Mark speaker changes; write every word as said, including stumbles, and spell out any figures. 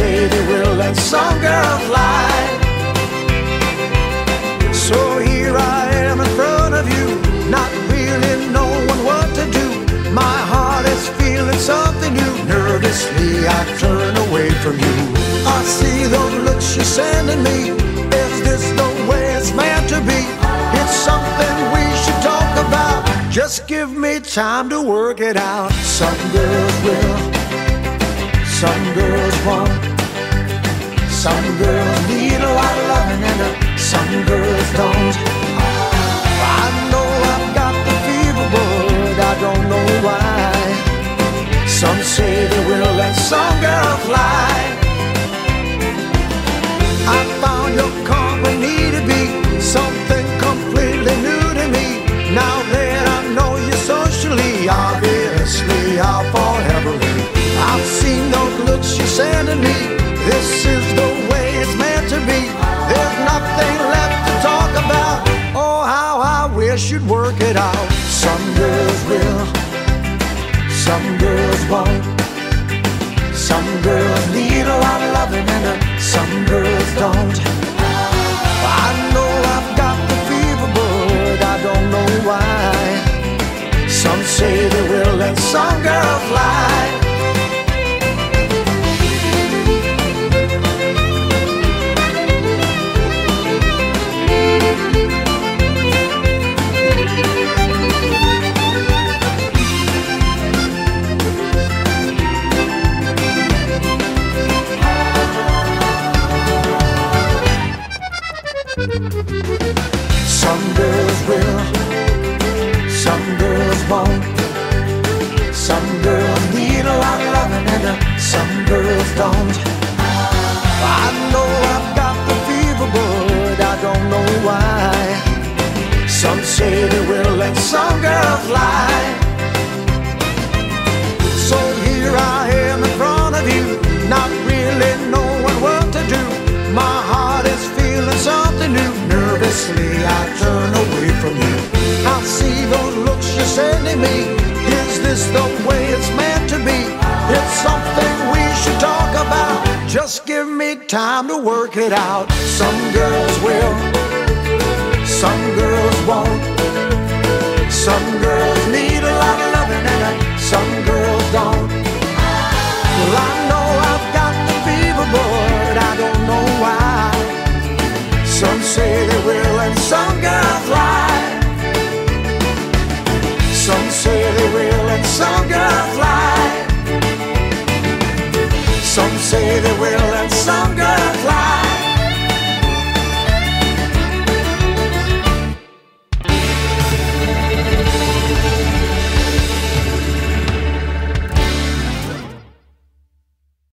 Speaker 1: say they will, and some girls lie. So here I am in front of you, not really knowing what to do. My heart is feeling something new. Nervously I turn away from you. I see those looks you're sending me. Is this the way it's meant to be? It's something we should talk about. Just give me time to work it out. Some girls will, some girls won't. Some girls need a lot of loving and uh, some girls don't. I know I've got the fever, but I don't know why. Some say they will and some girls lie. I found your company to be something completely new to me. Now that I know you socially, obviously I'll fall heavily. I've seen those looks you're sending me. This is the way it's meant to be. There's nothing left to talk about. Oh, how I wish you'd work it out. Some girls will, some girls won't. Some girls need a lot of loving and uh, some girls don't. I know I've got the fever, but I don't know why. Some say they will and some girls lie. Some girls will, some girls won't. Some girls need a lot of loving and uh, some girls don't. I know I've got the fever, but I don't know why. Some say they will and some girls lie. So here I am in front of you, not really knowing what to do. My heart is feeling something new. Nervously I turn away from you. I see those looks you're sending me. Is this the way it's meant to be? It's something we should talk about. Just give me time to work it out. Some girls will, some girls won't. Some girls need a lot of loving and uh, some girls don't. Well, I know I've got the fever, but I don't know why. Some say they will and some girls lie. Some say they will and some girls lie. Some say they will